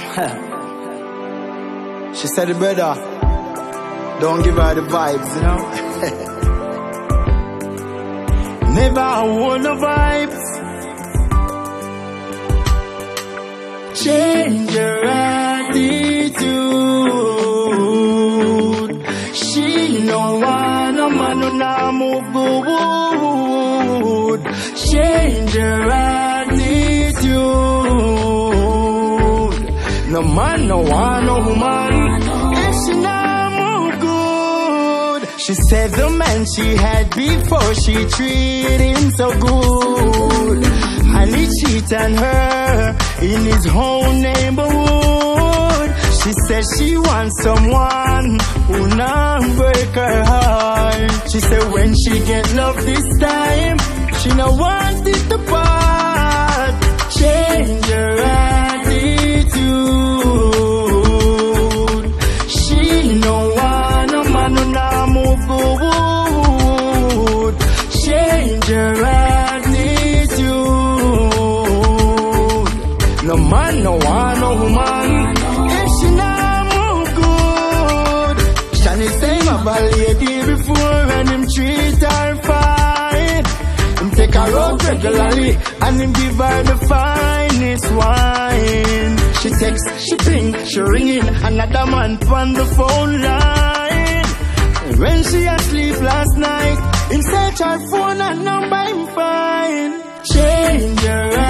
She said, brother, don't give her the vibes, you know. Never want the vibes. Change your attitude. She no want no man who not move good. Change your attitude. No man no want no woman if she not move good. She said the man she had before, she treated him so good, and he cheated on her in his own neighborhood. She said she wants someone who not break her heart. She said when she get love this time, she no want it to part. Change her attitude. She no want no man who not move good. Change her attitude. No man no want no woman if she not move good. Shani say my lady before and him treat her fine. Him take her out regularly and him give her the finest wine. She text, she ping, she ringing another man on the phone line. When she asleep last night, him search her phone and number him fine. Change her